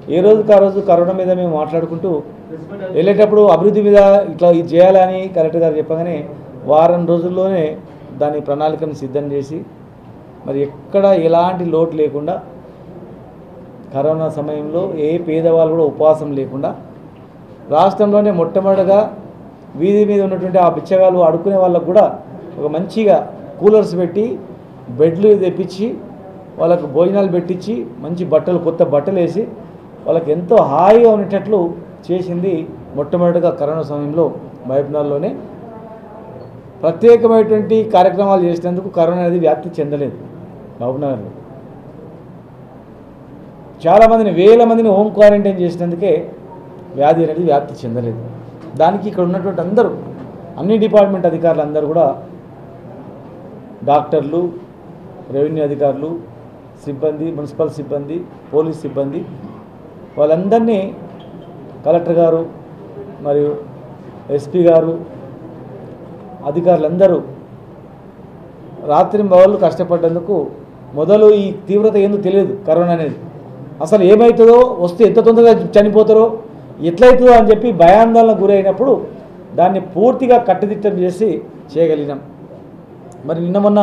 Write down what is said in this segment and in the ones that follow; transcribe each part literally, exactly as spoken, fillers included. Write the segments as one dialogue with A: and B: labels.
A: ఏ రోజుకి ఆ రోజు కరోనా మీద మేము మాట్లాడుకుంటూ వెళ్ళేటప్పుడు అభివృద్ధి మీద ఇట్లా ఇది చేయాలని కలెక్టర్ గారు చెప్పగానే వారం రోజుల్లోనే దాని ప్రణాళికను సిద్ధం చేసి మరి ఎక్కడ ఎలాంటి లోటు లేకుండా కరోనా సమయంలో ఏ పేదవాళ్ళు కూడా ఉపవాసం లేకుండా రాష్ట్రంలోనే మొట్టమొదటిగా వీధి మీద ఉన్నటువంటి ఆ బిచ్చగాళ్ళు అడుక్కునే వాళ్ళకు కూడా ఒక మంచిగా కూలర్స్ పెట్టి బెడ్లు తెప్పించి వాళ్ళకు భోజనాలు పెట్టించి మంచి బట్టలు కొత్త బట్టలు వేసి వాళ్ళకి ఎంతో హాయిగా ఉండేటట్లు చేసింది మొట్టమొదటిగా కరోనా సమయంలో మహబూబ్నగర్లోనే. ప్రత్యేకమైనటువంటి కార్యక్రమాలు చేసినందుకు కరోనా అనేది వ్యాప్తి చెందలేదు. మహబూబ్నగర్లో చాలామందిని వేల మందిని హోమ్ క్వారంటైన్ చేసినందుకే వ్యాధి అనేది వ్యాప్తి చెందలేదు. దానికి ఇక్కడ ఉన్నటువంటి అందరూ అన్ని డిపార్ట్మెంట్ అధికారులు అందరూ కూడా డాక్టర్లు, రెవెన్యూ అధికారులు, సిబ్బంది, మున్సిపల్ సిబ్బంది, పోలీస్ సిబ్బంది వాళ్ళందరినీ కలెక్టర్ గారు మరియు ఎస్పీ గారు అధికారులందరూ రాత్రి మగళ్ళు కష్టపడ్డందుకు మొదలు ఈ తీవ్రత ఏందో తెలియదు. కరోనా అనేది అసలు ఏమవుతుందో, వస్తే ఎంత తొందరగా చనిపోతారో, ఎట్లయితుందో అని చెప్పి భయాందోళనకు గురైనప్పుడు దాన్ని పూర్తిగా కట్టుదిట్టం చేసి చేయగలిగినాం. మరి నిన్న మొన్న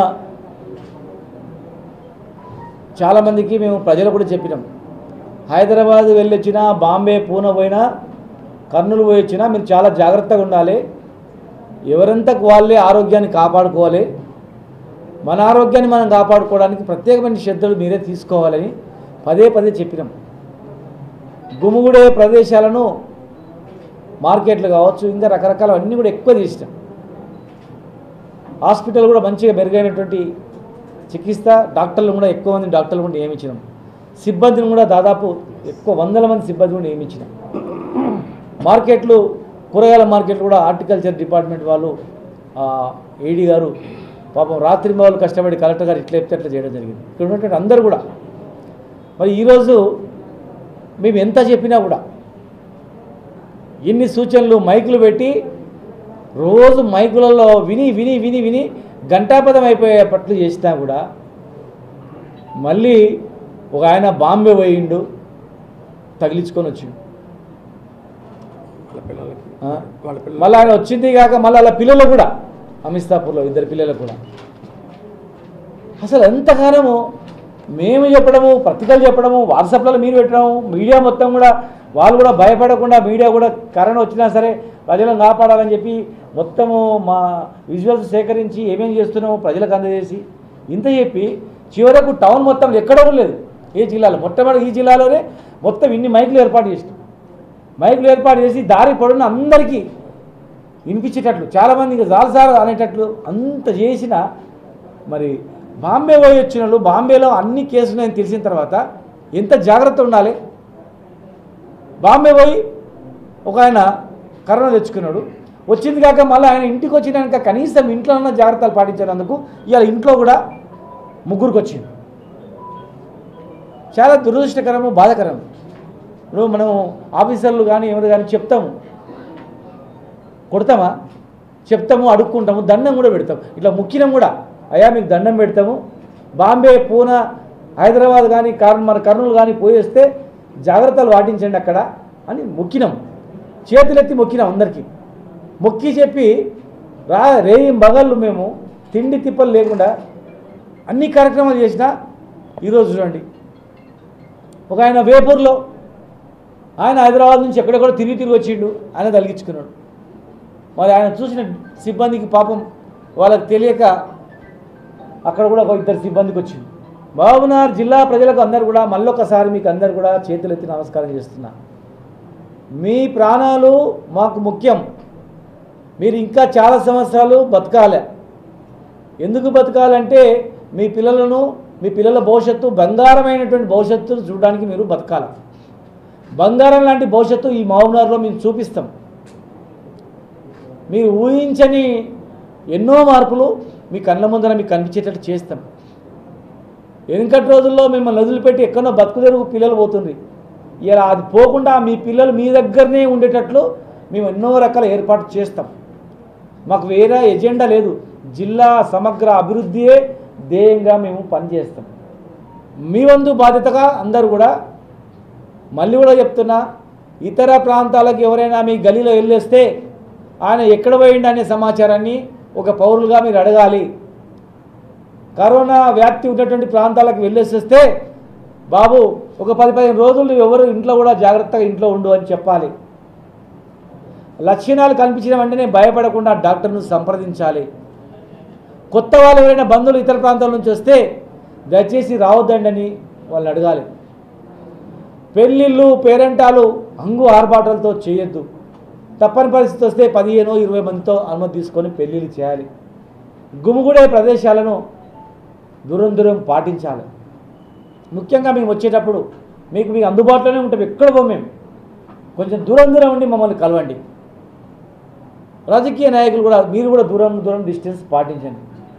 A: చాలామందికి మేము ప్రజలు కూడా చెప్పినాం, హైదరాబాద్ వెళ్ళొచ్చినా, బాంబే, పూణే పోయినా, కర్నూలు పోయి వచ్చినా మీరు చాలా జాగ్రత్తగా ఉండాలి. ఎవరంతకు వాళ్ళే ఆరోగ్యాన్ని కాపాడుకోవాలి. మన ఆరోగ్యాన్ని మనం కాపాడుకోవడానికి ప్రత్యేకమైన శ్రద్ధలు మీరే తీసుకోవాలని పదే పదే చెప్పినాం. గుమిగూడే ప్రదేశాలను మార్కెట్లు కావచ్చు, ఇంకా రకరకాల అన్నీ కూడా ఎక్కువ చేసినాం. హాస్పిటల్ కూడా మంచిగా మెరుగైనటువంటి చికిత్స, డాక్టర్లు కూడా ఎక్కువ మంది డాక్టర్లు కూడా నియమించినాం. సిబ్బందిని కూడా దాదాపు ఎక్కువ వందల మంది సిబ్బంది కూడా నియమించినాం. మార్కెట్లు, కూరగాయల మార్కెట్లు కూడా హార్టికల్చర్ డిపార్ట్మెంట్ వాళ్ళు ఏడీ గారు పాపం రాత్రి వాళ్ళు కష్టపడి కలెక్టర్ గారు ఇట్లా చెప్తే అట్లా చేయడం జరిగింది. ఇక్కడ ఉన్నటువంటి అందరూ కూడా మరి ఈరోజు మేము ఎంత చెప్పినా కూడా ఎన్ని సూచనలు మైకులు పెట్టి రోజు మైకులలో విని విని విని విని గంటాపదం అయిపోయేటట్లు చేసినా కూడా మళ్ళీ ఒక ఆయన బాంబే పోయిండు, తగిలించుకొని వచ్చిండు. మళ్ళీ ఆయన వచ్చింది కాక మళ్ళీ అలా పిల్లలు కూడా అమిస్తాపూర్లో ఇద్దరు పిల్లలకు కూడా అసలు ఎంతగానో మేము చెప్పడము, పత్రికలు చెప్పడము, వాట్సాప్లలో మీరు పెట్టడము, మీడియా మొత్తం కూడా వాళ్ళు కూడా భయపడకుండా మీడియా కూడా కరోనా వచ్చినా సరే ప్రజలను కాపాడాలని చెప్పి మొత్తము మా విజువల్స్ సేకరించి ఏమేం చేస్తున్నామో ప్రజలకు అందజేసి ఇంత చెప్పి చివరకు టౌన్ మొత్తం ఎక్కడో లేదు ఏ జిల్లాలో, మొట్టమొదటి ఈ జిల్లాలోనే మొత్తం ఇన్ని మైకులు ఏర్పాటు చేసినాం. మైకులు ఏర్పాటు చేసి దారి పొడవున అందరికీ వినిపించేటట్లు, చాలామంది ఇంకా జాలసారు అనేటట్లు అంత చేసిన మరి బాంబే పోయి వచ్చిన వాళ్ళు బాంబేలో అన్ని కేసులు ఉన్నాయని తెలిసిన తర్వాత ఎంత జాగ్రత్త ఉండాలి. బాంబే పోయి ఒక ఆయన కరోనా తెచ్చుకున్నాడు, వచ్చింది కాక మళ్ళీ ఆయన ఇంటికి వచ్చినాక కనీసం ఇంట్లో ఉన్న జాగ్రత్తలు పాటించినందుకు ఇవాళ ఇంట్లో కూడా ముగ్గురికి వచ్చింది. చాలా దురదృష్టకరము, బాధాకరం. ఇప్పుడు మనం ఆఫీసర్లు కానీ ఎవరు కానీ చెప్తాము, కొడతామా, చెప్తాము, అడుక్కుంటాము, దండం కూడా పెడతాము. ఇట్లా ముఖ్యం కూడా అయ్యా మీకు దండం పెడతాము, బాంబే, పూనా, హైదరాబాద్ కానీ కర్ మన కర్నూలు కానీ పోయేస్తే జాగ్రత్తలు పాటించండి అక్కడ అని మొక్కినాం. చేతులెత్తి మొక్కినాం అందరికీ. మొక్కి చెప్పి రా రేయి బగళ్ళు మేము తిండి తిప్పలు లేకుండా అన్ని కార్యక్రమాలు చేసినా ఈరోజు చూడండి ఒక ఆయన వేపూర్లో ఆయన హైదరాబాద్ నుంచి ఎక్కడెక్కడో తిరిగి తిరిగి వచ్చిండు, ఆయన తలిగించుకున్నాడు. మరి ఆయన చూసిన సిబ్బందికి పాపం వాళ్ళకి తెలియక అక్కడ కూడా ఒక ఇద్దరు సిబ్బందికి వచ్చింది. మహబూబ్నగర్ జిల్లా ప్రజలకు అందరు కూడా మళ్ళొకసారి మీకు అందరు కూడా చేతులెత్తి నమస్కారం చేస్తున్నా. మీ ప్రాణాలు మాకు ముఖ్యం. మీరు ఇంకా చాలా సంవత్సరాలు బతకాలి. ఎందుకు బతకాలంటే మీ పిల్లలను, మీ పిల్లల భవిష్యత్తు, బంగారమైనటువంటి భవిష్యత్తును చూడడానికి మీరు బతకాలి. బంగారం లాంటి భవిష్యత్తు ఈ మహబూబ్నగర్లో మేము చూపిస్తాం. మీరు ఊహించని ఎన్నో మార్పులు మీ కళ్ళ ముందర మీకు కనిపించేటట్టు చేస్తాం. వెనుకటి రోజుల్లో మిమ్మల్ని వదిలిపెట్టి ఎక్కడో బతుకుదెరుగు పిల్లలు పోతుంది. ఇలా అది పోకుండా మీ పిల్లలు మీ దగ్గరనే ఉండేటట్లు మేము ఎన్నో రకాల ఏర్పాటు చేస్తాం. మాకు వేరే ఎజెండా లేదు. జిల్లా సమగ్ర అభివృద్ధియే ధ్యేయంగా మేము పనిచేస్తాం. మీ వంతు బాధ్యతగా అందరూ కూడా మళ్ళీ కూడా చెప్తున్నా, ఇతర ప్రాంతాలకు ఎవరైనా మీ గలీలో వెళ్ళేస్తే ఆయన ఎక్కడ పోయిండు అనే సమాచారాన్ని ఒక పౌరులుగా మీరు అడగాలి. కరోనా వ్యాప్తి ఉన్నటువంటి ప్రాంతాలకు వెళ్ళేసేస్తే బాబు ఒక పది పదిహేను రోజులు ఎవరు ఇంట్లో కూడా జాగ్రత్తగా ఇంట్లో ఉండు అని చెప్పాలి. లక్షణాలు కనిపించిన వెంటనే భయపడకుండా డాక్టర్ను సంప్రదించాలి. కొత్త వాళ్ళు ఎవరైనా బంధువులు ఇతర ప్రాంతాల నుంచి వస్తే దయచేసి రావద్దండి వాళ్ళు అడగాలి. పెళ్ళిళ్ళు పేరెంటాలు హంగు ఆర్భాటాలతో చేయొద్దు. తప్పని పరిస్థితి వస్తే పదిహేను ఇరవై మందితో అనుమతి తీసుకొని పెళ్ళిళ్ళు చేయాలి. గుమిగూడే ప్రదేశాలను దూరం దూరం పాటించాలి. ముఖ్యంగా మేము వచ్చేటప్పుడు మీకు మీకు అందుబాటులోనే ఉంటాం, ఎక్కడ పో మేము కొంచెం దూరం దూరం ఉండి మమ్మల్ని కలవండి. రాజకీయ నాయకులు కూడా మీరు కూడా దూరం దూరం డిస్టెన్స్ పాటించండి.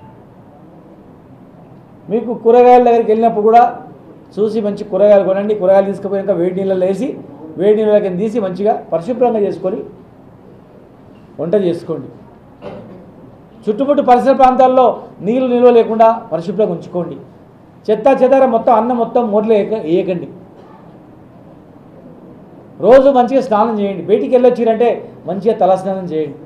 A: మీకు కూరగాయల దగ్గరికి వెళ్ళినప్పుడు కూడా చూసి మంచి కూరగాయలు కొనండి. కూరగాయలు తీసుకుపోయాక వేడి నీళ్ళలో వేసి వేడి నీళ్ళకి తీసి మంచిగా పరిశుభ్రంగా చేసుకొని వంట చేసుకోండి. చుట్టుముట్టు పరిసర ప్రాంతాల్లో నీళ్ళు నిల్వ లేకుండా పరిశుభ్రంగా ఉంచుకోండి. చెత్త చెదార మొత్తం అన్నం మొత్తం మూటలో వేయకండి. రోజు మంచిగా స్నానం చేయండి. బయటికి వెళ్ళొచ్చిరంటే మంచిగా తలస్నానం చేయండి.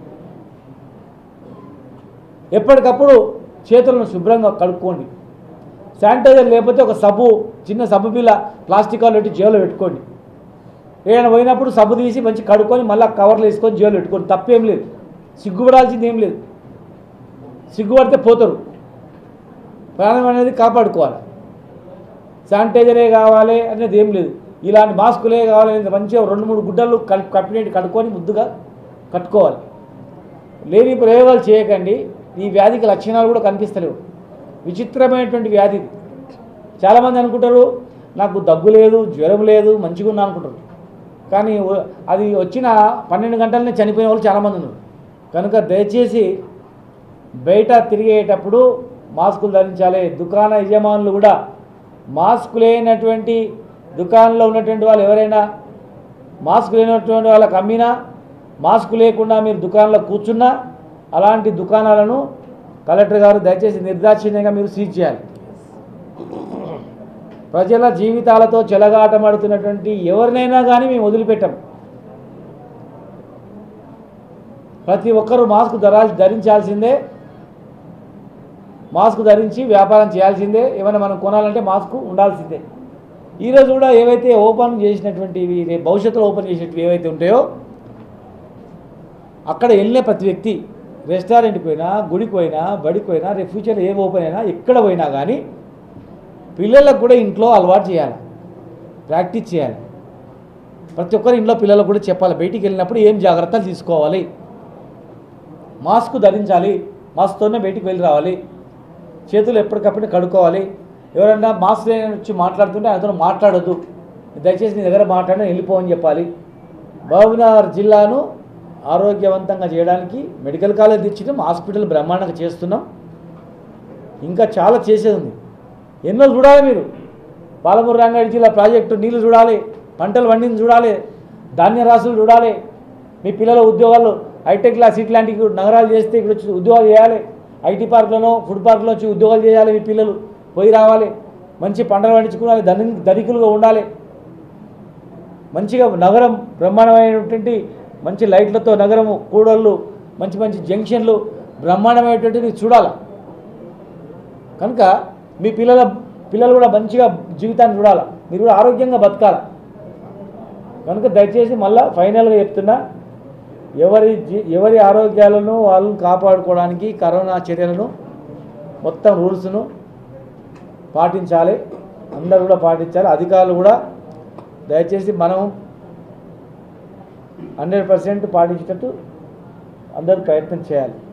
A: ఎప్పటికప్పుడు చేతులను శుభ్రంగా కడుక్కోండి. శానిటైజర్ లేకపోతే ఒక సబ్బు చిన్న సబ్బు బిల్ల ప్లాస్టిక్ కవర్లు పెట్టి జేబులో పెట్టుకోండి. ఏదైనా పోయినప్పుడు సబ్బు తీసి మంచి కడుక్కొని మళ్ళీ కవర్లు వేసుకొని జేబులో పెట్టుకోండి. తప్పేం లేదు, సిగ్గుపడాల్సింది ఏం లేదు. సిగ్గుపడితే పోతారు. ప్రాణం అనేది కాపాడుకోవాలి. శానిటైజరే కావాలి అనేది ఏం లేదు. ఇలాంటి మాస్కులే కావాలి, మంచిగా రెండు మూడు గుడ్డలు కలిపి కప్పినట్టు కడుక్కొని ముద్దుగా కట్టుకోవాలి. లేని ప్రయోగాలు చేయకండి. ఈ వ్యాధికి లక్షణాలు కూడా కనిపిస్తలేవు. విచిత్రమైనటువంటి వ్యాధి. చాలామంది అనుకుంటారు నాకు దగ్గు లేదు, జ్వరం లేదు, మంచిగా ఉన్నా అనుకుంటారు. కానీ అది వచ్చిన పన్నెండు గంటలనే చనిపోయిన వాళ్ళు చాలామంది ఉన్నారు. కనుక దయచేసి బయట తిరిగేటప్పుడు మాస్కులు ధరించాలి. దుకాణ యజమానులు కూడా మాస్క్ లేనటువంటి దుకాణంలో ఉన్నటువంటి వాళ్ళు ఎవరైనా మాస్క్ లేనటువంటి వాళ్ళకి అమ్మినా, మాస్క్ లేకుండా మీరు దుకాణంలో కూర్చున్నా అలాంటి దుకాణాలను కలెక్టర్ గారు దయచేసి నిర్దాక్షిణ్యంగా మీరు సీజ్ చేయాలి. ప్రజల జీవితాలతో చెలగాటమాడుతున్నటువంటి ఎవరినైనా కానీ మేము వదిలిపెట్టాం. ప్రతి ఒక్కరూ మాస్క్ ధరా ధరించాల్సిందే. మాస్క్ ధరించి వ్యాపారం చేయాల్సిందే. ఏమైనా మనం కొనాలంటే మాస్క్ ఉండాల్సిందే. ఈరోజు కూడా ఏవైతే ఓపెన్ చేసినటువంటివి, రేపు భవిష్యత్తులో ఓపెన్ చేసినవి ఏవైతే ఉంటాయో అక్కడ వెళ్ళిన ప్రతి వ్యక్తి రెస్టారెంట్కి పోయినా, గుడికి పోయినా, బడికి పోయినా, రేపు ఫ్యూచర్లో ఏం ఓపెన్ అయినా ఎక్కడ పోయినా కానీ పిల్లలకు కూడా ఇంట్లో అలవాటు చేయాలి, ప్రాక్టీస్ చేయాలి. ప్రతి ఒక్కరు ఇంట్లో పిల్లలకు కూడా చెప్పాలి బయటికి వెళ్ళినప్పుడు ఏం జాగ్రత్తలు తీసుకోవాలి. మాస్క్ ధరించాలి, మాస్క్తోనే బయటికి వెళ్ళి రావాలి. చేతులు ఎప్పటికప్పుడు కడుక్కోవాలి. ఎవరైనా మాస్క్ లేని వచ్చి మాట్లాడుతుంటే ఆయనతో మాట్లాడొద్దు, దయచేసి నీ దగ్గర మాట్లాడినా వెళ్ళిపోవని చెప్పాలి. మహబూబ్నగర్ జిల్లాను ఆరోగ్యవంతంగా చేయడానికి మెడికల్ కాలేజ్ తెచ్చినాం, హాస్పిటల్ బ్రహ్మాండంగా చేస్తున్నాం. ఇంకా చాలా చేసేది ఉంది. ఎన్నో చూడాలి మీరు. పాలమూరు రంగారెడ్డి జిల్లా ప్రాజెక్టు నీళ్లు చూడాలి, పంటలు పండింది చూడాలి, ధాన్య రాసులు చూడాలి. మీ పిల్లల ఉద్యోగాలు హైటెక్ లా సిటీ లాంటి నగరాలు చేస్తే ఇక్కడ వచ్చి ఉద్యోగాలు చేయాలి. ఐటీ పార్కులను ఫుడ్ పార్కులో వచ్చి ఉద్యోగాలు చేయాలి. మీ పిల్లలు పోయి రావాలి. మంచి పంటలు పండించుకోవాలి, ధని ధనికులుగా ఉండాలి. మంచిగా నగరం బ్రహ్మాండమైనటువంటి మంచి లైట్లతో నగరము, కూడళ్ళు, మంచి మంచి జంక్షన్లు బ్రహ్మాండమైనటువంటివి చూడాలి. కనుక మీ పిల్లల పిల్లలు కూడా మంచిగా జీవితాన్ని చూడాలి, మీరు కూడా ఆరోగ్యంగా బతకాలి. కనుక దయచేసి మళ్ళీ ఫైనల్గా చెప్తున్నా, ఎవరి ఎవరి ఆరోగ్యాలను వాళ్ళని కాపాడుకోవడానికి కరోనా చర్యలను మొత్తం రూల్స్ను పాటించాలి. అందరూ కూడా పాటించాలి. అధికారులు కూడా దయచేసి మనం హండ్రెడ్ పర్సెంట్ పాటించేటట్టు అందరూ ప్రయత్నం చేయాలి.